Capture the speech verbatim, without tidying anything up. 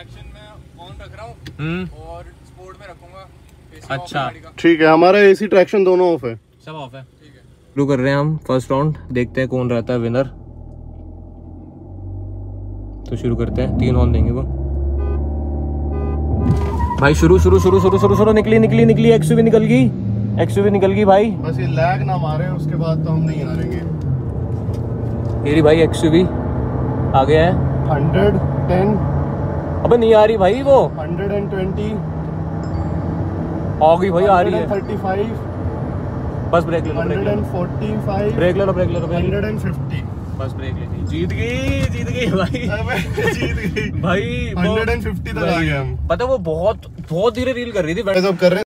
Action में on रख रहा हूँ और स्पोर्ट में रखूंगा। अच्छा ठीक है, हमारा एसी ट्रैक्शन दोनों ऑफ है, सब ऑफ है। ठीक है, शुरू कर रहे हैं हम फर्स्ट राउंड, देखते हैं कौन रहता है विनर। तो शुरू करते हैं, तीन ऑन देंगे वो भाई। शुरू शुरू शुरू शुरू शुरू शुरू निकली निकली निकली एक्सयूवी निकल गई, एक्सयूवी निकल गई भाई। बस ये लैग ना मारे, उसके बाद तो हम नहीं हारेंगे। मेरी भाई एक्सयूवी आ गया है हंड्रेड टेन। अबे नहीं आ रही भाई, वो हंड्रेड एंड ट्वेंटी आ गई भाई, आ रही है। थर्टी फाइव, बस ब्रेक ले लो, ब्रेक ले लो, फोर्टी फाइव, ब्रेक ले लो, ब्रेक ले लो, हंड्रेड एंड फिफ्टी। बस ब्रेक ले ली। जीत गई, जीत गई भाई, जीत गई भाई। हंड्रेड एंड फिफ्टी तक आ गए हम। पता है वो बहुत बहुत धीरे रील कर रही थी। सब कर रहे हैं।